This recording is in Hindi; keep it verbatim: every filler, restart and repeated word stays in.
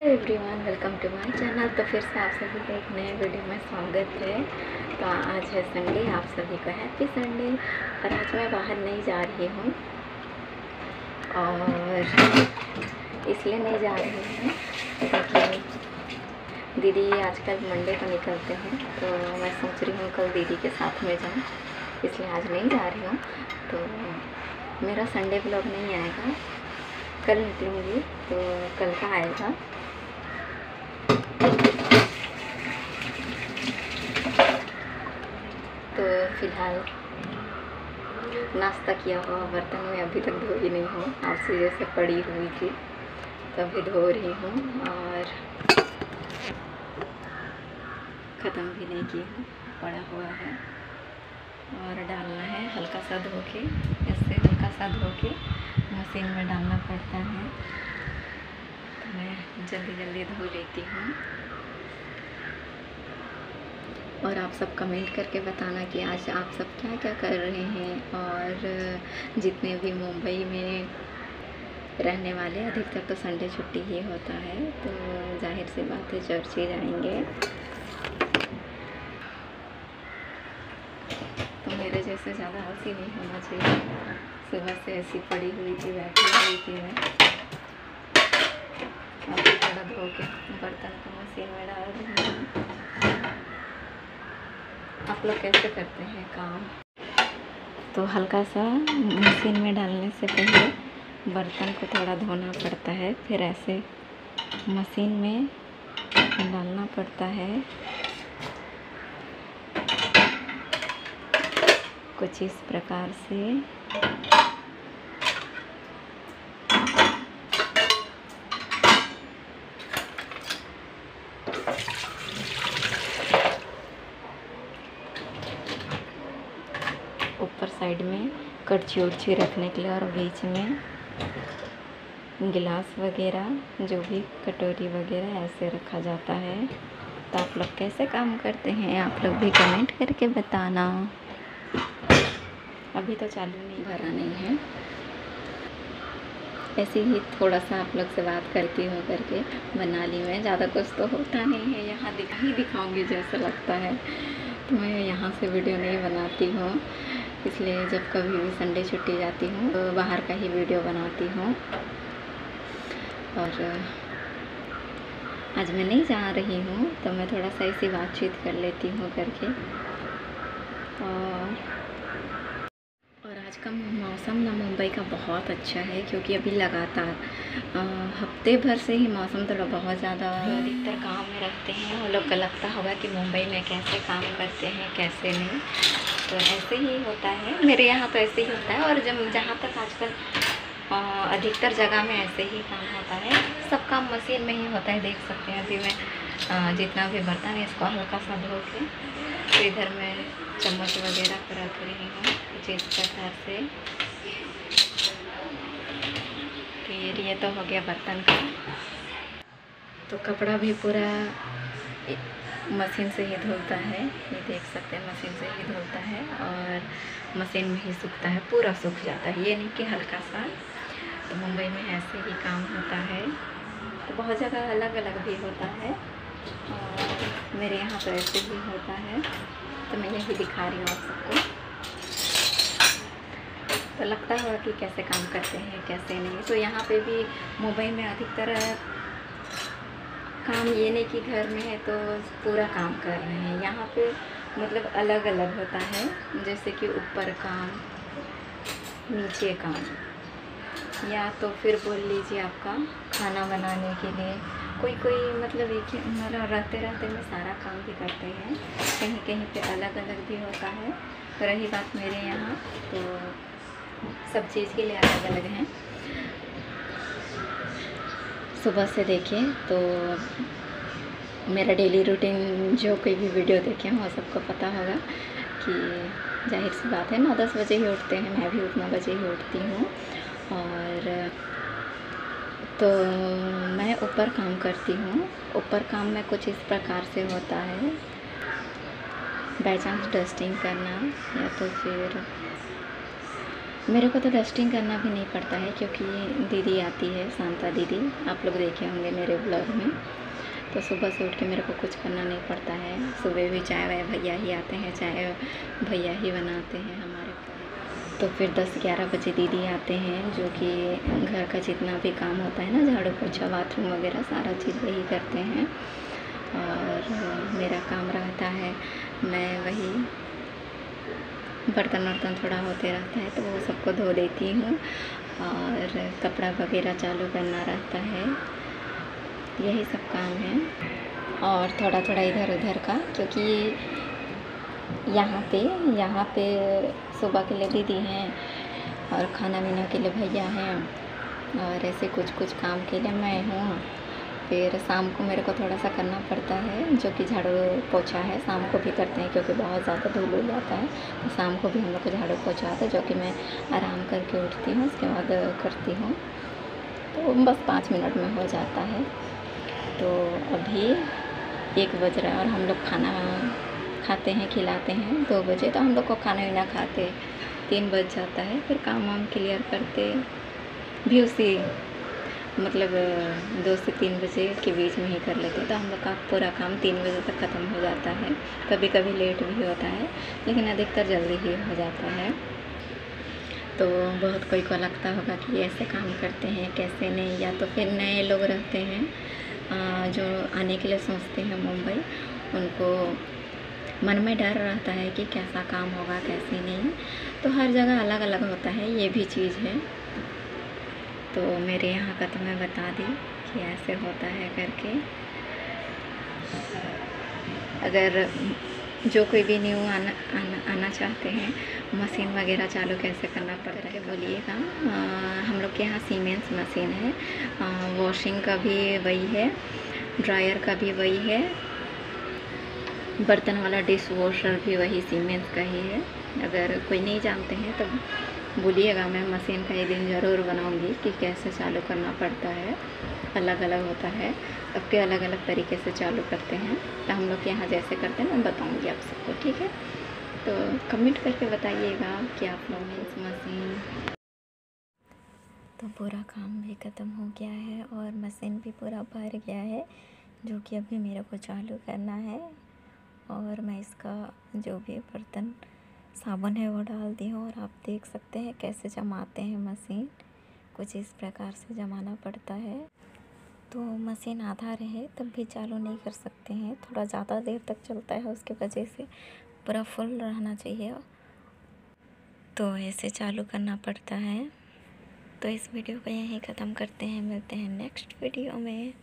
Everyone, welcome to my channel. तो फिर से आप सभी का एक नए वीडियो में स्वागत है। तो आज है संडे, आप सभी को हैप्पी संडे। और आज मैं बाहर नहीं जा रही हूँ, और इसलिए नहीं जा रही हूँ क्योंकि दीदी आजकल मंडे को निकलते हैं, तो मैं सोच रही हूँ कल दीदी के साथ में जाऊँ, इसलिए आज नहीं जा रही हूँ। तो मेरा संडे ब्लॉग नहीं आएगा, कल निकलूँगी तो कल का आएगा। तो फिलहाल नाश्ता किया हुआ बर्तन में अभी तक धोई नहीं हूँ, आपसे जैसे पड़ी हुई थी तो अभी धो रही हूँ, और ख़त्म भी नहीं की हूँ, पड़ा हुआ है। और डालना है हल्का सा धो के, इससे हल्का सा धो के मशीन में डालना पड़ता है। तो मैं जल्दी जल्दी धो लेती हूँ। और आप सब कमेंट करके बताना कि आज आप सब क्या क्या कर रहे हैं। और जितने भी मुंबई में रहने वाले, अधिकतर तो संडे छुट्टी ही होता है, तो जाहिर सी बात है चर्च ही जाएंगे। तो मेरे जैसे ज़्यादा आलसी नहीं होना चाहिए। सुबह से ऐसी पड़ी हुई थी, बैठी हुई थी मैं, अभी थोड़ा धो के बर्तन को मशीन में डाल रही हूँ। आप लोग कैसे करते हैं काम? तो हल्का सा मशीन में डालने से पहले बर्तन को थोड़ा धोना पड़ता है, फिर ऐसे मशीन में डालना पड़ता है। कुछ इस प्रकार से ऊपर साइड में कड़छी उड़छी रखने के लिए, और बीच में गिलास वगैरह, जो भी कटोरी वगैरह ऐसे रखा जाता है। तो आप लोग कैसे काम करते हैं, आप लोग भी कमेंट करके बताना। अभी तो चालू नहीं, भरा नहीं है, ऐसे ही थोड़ा सा आप लोग से बात करती हूँ करके बना ली मैं। ज़्यादा कुछ तो होता नहीं है, यहाँ दिखा ही दिखाऊँगी जैसा लगता है, तो मैं यहाँ से वीडियो नहीं बनाती हूँ। इसलिए जब कभी भी संडे छुट्टी जाती हूँ तो बाहर का ही वीडियो बनाती हूँ। और आज मैं नहीं जा रही हूँ, तो मैं थोड़ा सा ऐसी बातचीत कर लेती हूँ करके। और और आज का मौसम ना मुंबई का बहुत अच्छा है, क्योंकि अभी लगातार हफ्ते भर से ही मौसम तो बहुत ज़्यादा, अधिकतर गांव में रहते हैं वो लोग को लगता होगा कि मुंबई में कैसे काम करते हैं कैसे नहीं। तो ऐसे ही होता है, मेरे यहाँ तो ऐसे ही होता है। और जब जहाँ तक आजकल अधिकतर जगह में ऐसे ही काम होता है, सब काम मशीन में ही होता है। देख सकते हैं अभी मैं जितना भी बर्तन है इसको हल्का सा धो के, तो इधर मैं चम्मच वगैरह पर रख रही हूँ कुछ इस प्रकार से। फिर ये तो हो गया बर्तन का। तो कपड़ा भी पूरा मशीन से ही धुलता है, ये देख सकते हैं मशीन से ही धुलता है, और मशीन में ही सूखता है, पूरा सूख जाता है, ये नहीं कि हल्का सा। तो मुंबई में ऐसे ही काम होता है। तो बहुत जगह अलग अलग भी होता है, और मेरे यहाँ तो ऐसे ही होता है, तो मैं यही दिखा रही हूँ आप सबको। तो लगता होगा कि कैसे काम करते हैं कैसे नहीं। तो यहाँ पे भी मुंबई में अधिकतर काम ये नहीं कि घर में है तो पूरा काम कर रहे हैं, यहाँ पे मतलब अलग अलग होता है। जैसे कि ऊपर काम, नीचे काम, या तो फिर बोल लीजिए आपका खाना बनाने के लिए कोई कोई मतलब एक ही मतलब रहते रहते में सारा काम भी करते हैं। कहीं कहीं पे अलग अलग भी होता है। तो रही बात मेरे यहाँ, तो सब चीज़ के लिए अलग अलग हैं। सुबह से देखें तो मेरा डेली रूटीन, जो कोई भी वीडियो देखे हैं वो सबको पता होगा कि जाहिर सी बात है नौ दस बजे ही उठते हैं, मैं भी उतना बजे ही उठती हूँ। और तो मैं ऊपर काम करती हूँ। ऊपर काम में कुछ इस प्रकार से होता है, बाई चांस डस्टिंग करना, या तो फिर मेरे को तो डस्टिंग करना भी नहीं पड़ता है क्योंकि दीदी आती है, शांता दीदी, आप लोग देखे होंगे मेरे ब्लॉग में। तो सुबह से उठ के मेरे को कुछ करना नहीं पड़ता है। सुबह भी चाय वाय भैया ही आते हैं, चाय भैया ही बनाते हैं हमारे। तो फिर दस ग्यारह बजे दीदी आते हैं, जो कि घर का जितना भी काम होता है ना, झाड़ू पोछा बाथरूम वगैरह सारा चीज़ वही करते हैं। और मेरा काम रहता है, मैं वही बर्तन वर्तन थोड़ा होते रहता है तो वो सबको धो देती हूँ, और कपड़ा वगैरह चालू करना रहता है, यही सब काम है। और थोड़ा थोड़ा इधर उधर का, क्योंकि यहाँ पे यहाँ पे सुबह के लिए दीदी हैं और खाना पीना के लिए भैया हैं, और ऐसे कुछ कुछ काम के लिए मैं हूँ। फिर शाम को मेरे को थोड़ा सा करना पड़ता है, जो कि झाड़ू पोछा है, शाम को भी करते हैं क्योंकि बहुत ज़्यादा धूल उल जाता है। तो शाम को भी हम लोग को झाड़ू पोछा आता है, जो कि मैं आराम करके उठती हूँ, उसके बाद करती हूँ। तो बस पाँच मिनट में हो जाता है। तो अभी एक बज रहा है और हम लोग खाना खाते हैं, खिलाते हैं दो बजे। तो हम लोग को खाना पीना खाते तीन बज जाता है। फिर काम वाम क्लियर करते भी उसी मतलब दो से तीन बजे के बीच में ही कर लेते हैं। तो हम लोग का पूरा काम तीन बजे तक ख़त्म हो जाता है। कभी कभी लेट भी होता है, लेकिन अधिकतर जल्दी ही हो जाता है। तो बहुत कोई को लगता होगा कि ऐसे काम करते हैं कैसे नहीं, या तो फिर नए लोग रहते हैं जो आने के लिए सोचते हैं मुंबई, उनको मन में डर रहता है कि कैसा काम होगा कैसे नहीं। तो हर जगह अलग अलग होता है, ये भी चीज़ है। तो मेरे यहाँ का तो मैं बता दी कि ऐसे होता है करके। अगर जो कोई भी न्यू आना आना, आना चाहते हैं, मशीन वगैरह चालू कैसे करना पड़ता है बोलिएगा। हम लोग के यहाँ सीमेंस मशीन है, वॉशिंग का भी वही है, ड्रायर का भी वही है, बर्तन वाला डिश वॉशर भी वही सीमेंस का ही है। अगर कोई नहीं जानते हैं तो बोलिएगा, मैं मशीन का एक दिन ज़रूर बनाऊंगी कि कैसे चालू करना पड़ता है। अलग अलग होता है, सबके अलग अलग तरीके से चालू करते हैं। तो हम लोग यहाँ जैसे करते हैं मैं बताऊंगी आप सबको, ठीक है। तो कमेंट करके बताइएगा कि आप लोग ने इस मशीन। तो पूरा काम भी ख़त्म हो गया है और मशीन भी पूरा भर गया है, जो कि अभी मेरे को चालू करना है। और मैं इसका जो भी बर्तन साबुन है वो डाल दी हूँ, और आप देख सकते हैं कैसे जमाते हैं मशीन। कुछ इस प्रकार से जमाना पड़ता है। तो मशीन आधा रहे तब भी चालू नहीं कर सकते हैं, थोड़ा ज़्यादा देर तक चलता है, उसके वजह से पूरा फुल रहना चाहिए। तो ऐसे चालू करना पड़ता है। तो इस वीडियो को यहीं ख़त्म करते हैं, मिलते हैं नेक्स्ट वीडियो में।